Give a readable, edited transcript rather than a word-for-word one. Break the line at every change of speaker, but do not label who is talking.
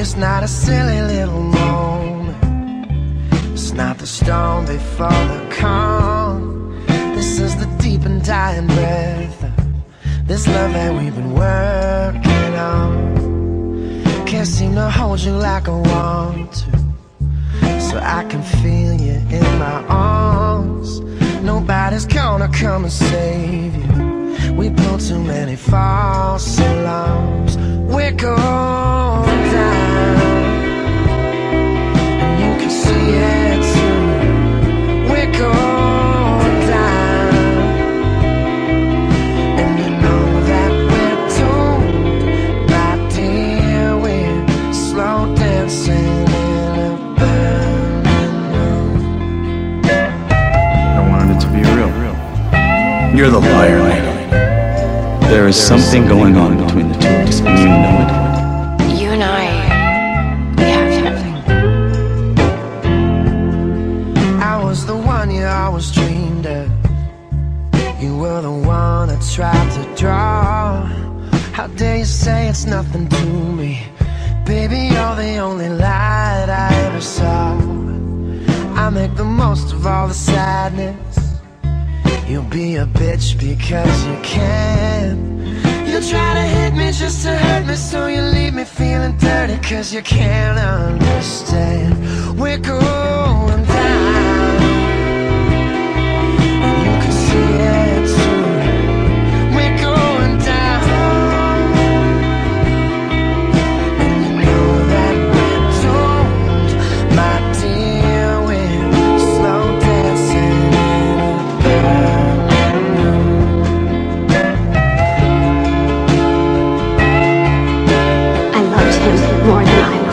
It's not a silly little moment, it's not the storm before the calm. This is the deep and dying breath of this love that we've been working on. Can't seem to hold you like I want to, so I can feel you in my arms. Nobody's gonna come and save you. We built too many false alarms. We're going down, and you can see it too. We're going down, and you know that we're doomed. My dear, we're slow dancing in a burning room.
I wanted it to be real. You're the liar, Elena. There is something going on between the two of us, and you know it.
You and I, we have something.
I was the one you always dreamed of. You were the one I tried to draw. How dare you say it's nothing to me? Baby, you're the only light I ever saw. I make the most of all the sadness. You'll be a bitch because you can. You'll try to hit me just to hurt me, so you leave me feeling dirty cause you can't understand. We're going down, and you can see it too. We're going down, and you know that we're doomed. My dear, we're slow dancing in a burning room.
I loved him more than I